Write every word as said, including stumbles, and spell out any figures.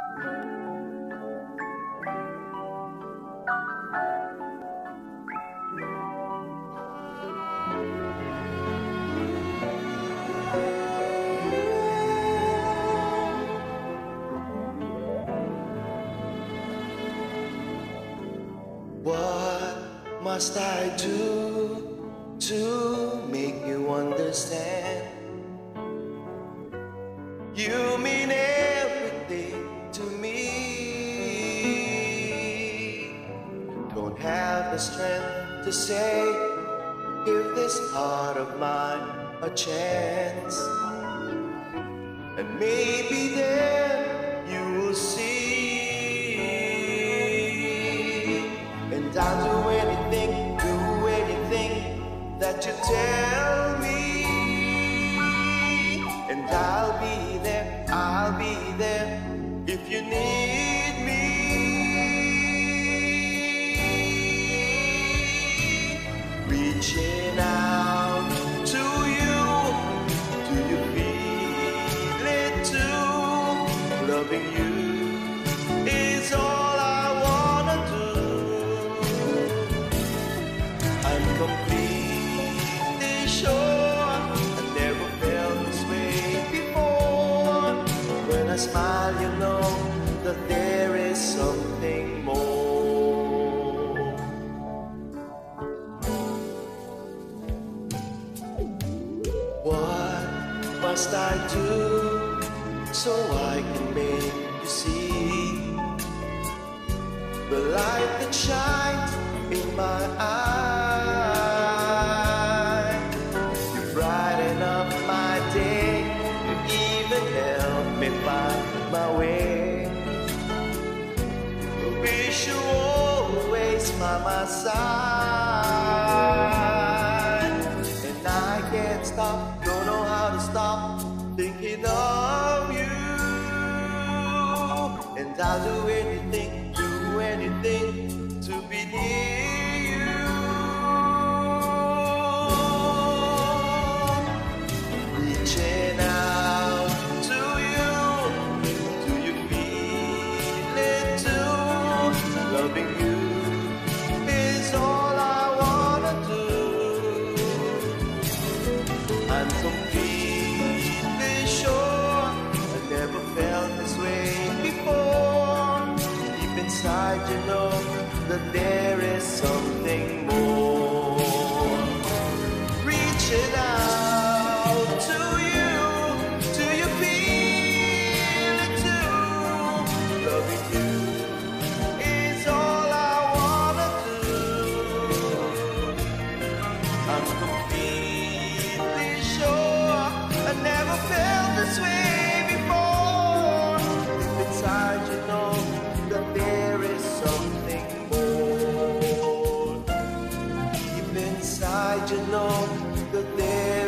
What must I do to make you understand? You mean everything to me. Don't have the strength to say, give this heart of mine a chance, and maybe then you will see. And I'll do anything, do anything that you tell me. And I'll be there, I'll be there if you need me. Reaching out to you, do you feel it too? Loving you is all I wanna do. I'm completely sure I never felt this way before. When I smile, you know that there is something more. What must I do so I can make you see the light that shines in my eye? You brighten up my day, you even help me find my way. Wish you always by my side, and I can't stop, don't know how to stop thinking of you. And I'll do anything, do anything to be near you. Reaching out to you, do you feel it too? Loving you is all I wanna do. I'm completely sure I never felt this way before. Deep inside you know that there is something more. Reaching out to you, do you feel it too? Loving you is all I wanna do. I'm completely sure I never felt this way before. Deep inside you know that there is something more. Deep inside you know that there